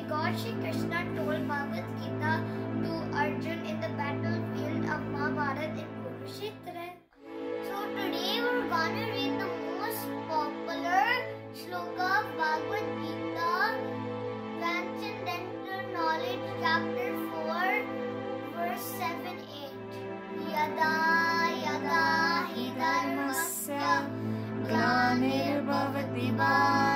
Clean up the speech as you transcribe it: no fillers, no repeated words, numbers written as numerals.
God Shri Krishna told Bhagavad Gita to Arjun in the battlefield of Mahabharata in Kurukshetra. So today we're gonna read the most popular shloka of Bhagavad Gita, Transcendental Knowledge, Chapter 4, verse 7-8. Yada yada hi dharmasya glanir bhavati